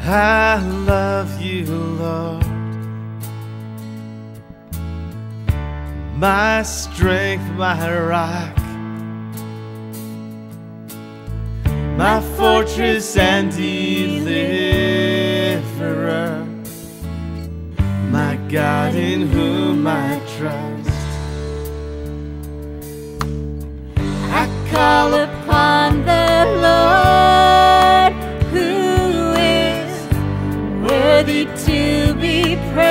I love you, Lord, my strength, my rock, my fortress and deliverer, my God in whom I trust. I call upon the Lord, who is worthy to be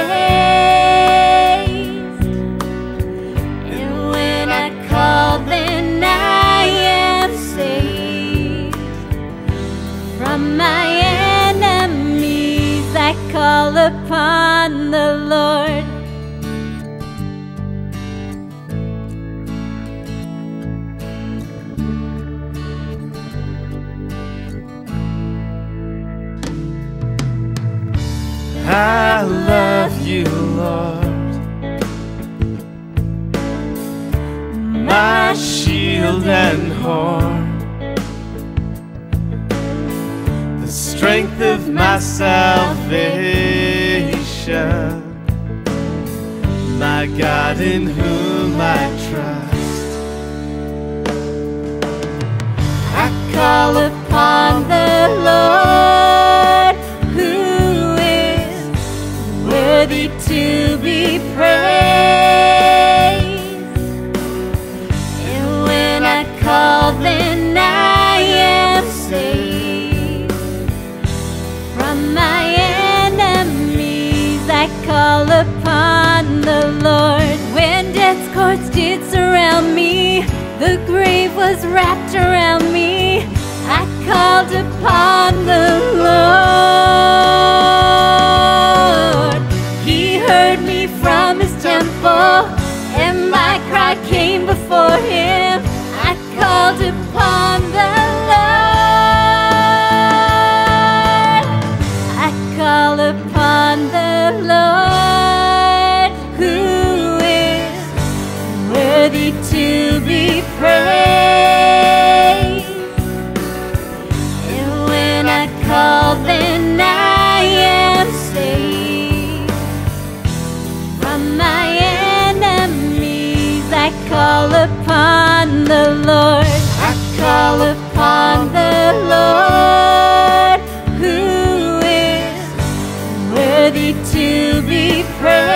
praised. And when I call, then I am saved. From my enemies I call upon the Lord. I love you, Lord, my shield and horn, the strength of my salvation, my God in whom I trust. I call upon the Lord, who is worthy to be praised. And when I call, then I am saved. From my enemies I call upon the Lord. When death's cords did surround me, the grave was wrapped around me, I called upon the Lord. He heard me from his temple, and my cry came before him. I called upon the Lord. I call upon the Lord, who is worthy to be praised. And when I call, then I am saved. From my enemies I call upon the Lord. I call upon the Lord, who is worthy to be praised.